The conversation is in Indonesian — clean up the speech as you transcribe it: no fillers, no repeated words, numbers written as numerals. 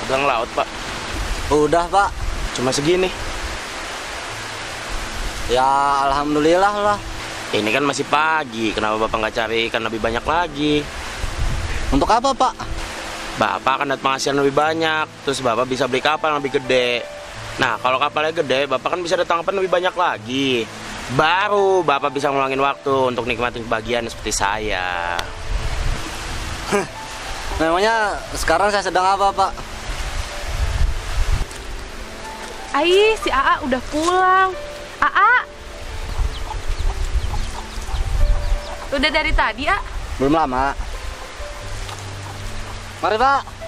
dagang laut, Pak? Udah, Pak. Cuma segini. Ya, alhamdulillah lah. Ini kan masih pagi, kenapa Bapak nggak cari ikan lebih banyak lagi? Untuk apa, Pak? Bapak akan dapat penghasilan lebih banyak, terus Bapak bisa beli kapal yang lebih gede. Nah, kalau kapalnya gede, Bapak kan bisa datangkan lebih banyak lagi. Baru Bapak bisa ngulangin waktu untuk nikmatin kebahagiaan seperti saya. Memangnya sekarang saya sedang apa, Pak? Ai, si AA udah pulang. AA, udah dari tadi, A? Belum lama. Mari, Pak.